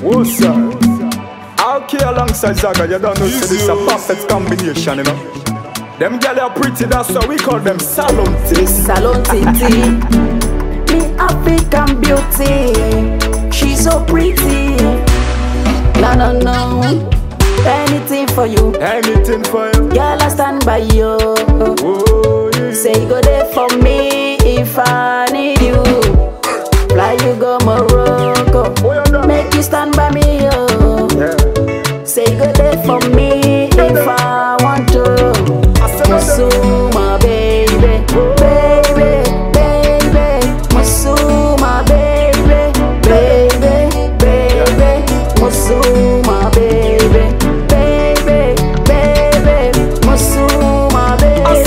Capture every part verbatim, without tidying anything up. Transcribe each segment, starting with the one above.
What's up? Okay, alongside Zaga, you don't know, so this is a perfect combination, you know. Them girls are pretty, that's why we call them salon titty. Salon titty. Me African beauty, she's so pretty. No, no, no. Anything for you, anything for you. Girl, I stand by you. Oh, yeah. Say go there for me if I need you. Fly you go Morocco, Oh, make you stand by me, yo. yeah. Say go there for me if I want to. Musu, my baby, baby, baby. Musu, my baby, baby, baby. Musu, my baby, baby, baby. Musu, my baby,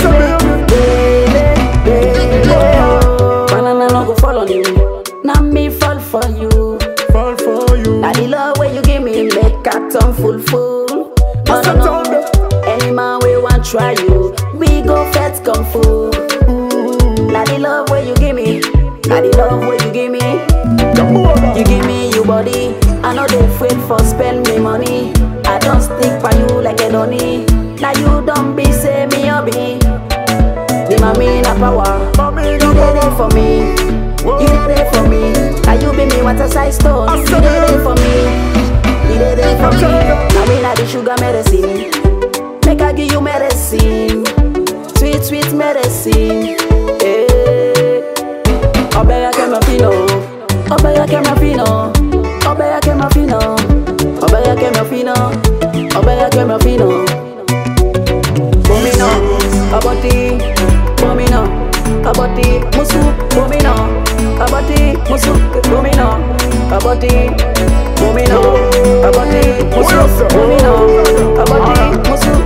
baby, baby. Banana no go fall on you, now me fall for you. Fall for you. Now the love where you give me make a turn full full. Oh, no, no. Any man we want try you, we go fetch kung fu. Now the love where you give me, now the love where you give me. You give me your body, I know they afraid for spend me money. I don't stick by you like a donny. Now you don't be say me hobby. The mommy na power, you did it for me. You did it for me. Now you be me what a size stone. You did it for me. You did it for me. Now me na the sugar medicine. Make I give you medicine, sweet, sweet medicine. Eh. Obeya kema fino, obeya kema fino, obeya kema fino, obeya kema fino, obeya kema fino. Bomino, aboti, bomino, aboti, musu, bomino, aboti, musu, bomino, aboti, bomino, aboti, musu, bomino, aboti, musu.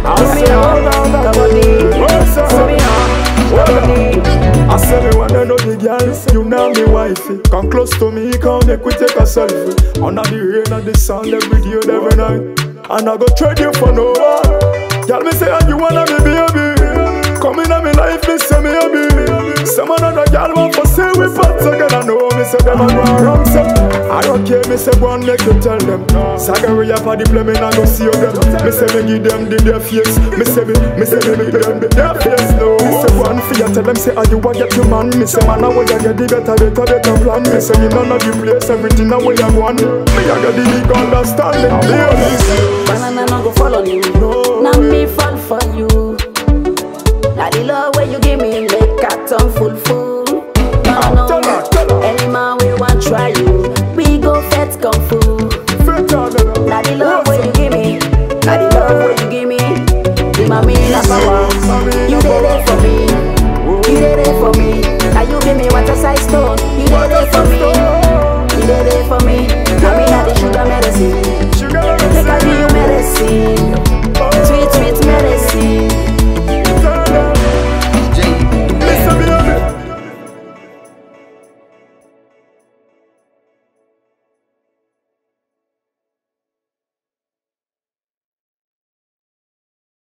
I said me wanna know the girls, you know me wifey. Come close to me, come make we take a selfie. Under the rain and the sun, every day, every night. And I go trade you for no one. Girl, me say, and you wanna be baby. Come in on me life, me say me a baby. Some another girl want for say we part together. No, me say them a go wrong, so I don't care, me say go and make you tell them. Sagari up at the play, me nah go see you them. Me say me give them the their face. Me say me, me say me give them the their face. No, me say go and fear, tell them say are you a get your man. Me say man, I way you get the better, better, better plan. Me say you none of the place, everything I way you want. Me I got the big understanding. Banana no go fall on you, now me fall for you. Now the love where you give me make a turn full full. No, no, any man we want try you, we go fetch kung fu. Now the love